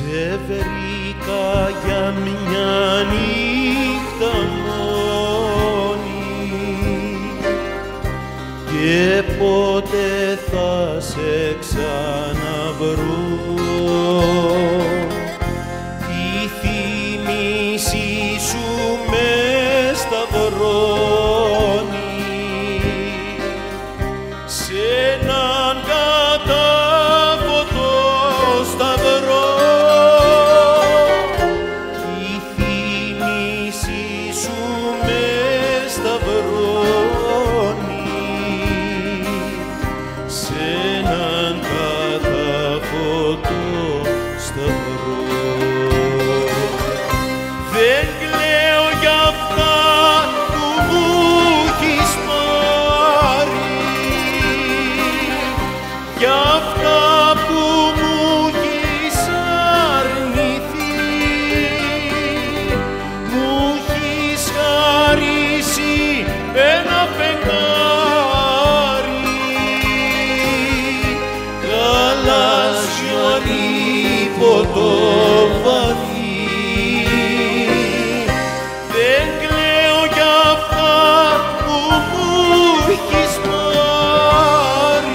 Σε βρήκα για μια νύχτα μόνη και πότε θα σε ξαναβρω. Η θύμηση σου με σταυρώνει σ' έναν κατάφωτο σταυρό. Η θύμηση σου με σταυρώνει σ' έναν κατάφωτο σταυρό. Δεν κλαίω για αυτά που μου έχεις πάρει, για αυτά που μου έχεις αρνηθεί. Μου έχεις χαρίσει ένα φεγγάρι γαλάζιο ανίποτο βαθύ. Δεν κλαίω για αυτά που μου έχεις πάρει.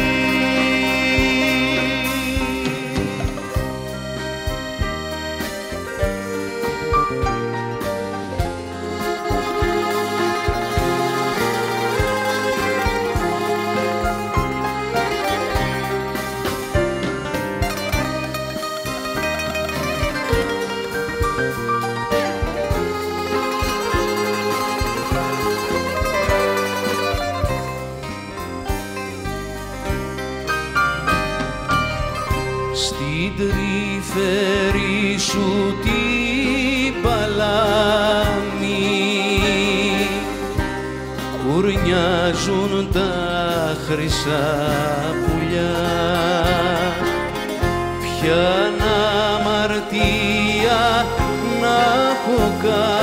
Στην τρυφερή σου την παλάμη κουρνιάζουν τα χρυσά πουλιά. Ποια αμαρτία να έχω κάνει